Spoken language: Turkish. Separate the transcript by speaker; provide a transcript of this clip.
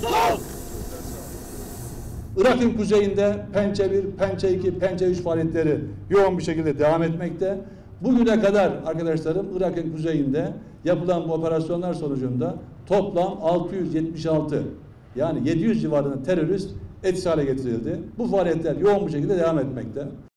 Speaker 1: Irak'ın kuzeyinde Pençe 1, Pençe 2, Pençe 3 faaliyetleri yoğun bir şekilde devam etmekte. Bugüne kadar arkadaşlarım Irak'ın kuzeyinde yapılan bu operasyonlar sonucunda toplam 676 yani 700 civarında terörist etkisiz hale getirildi. Bu faaliyetler yoğun bir şekilde devam etmekte.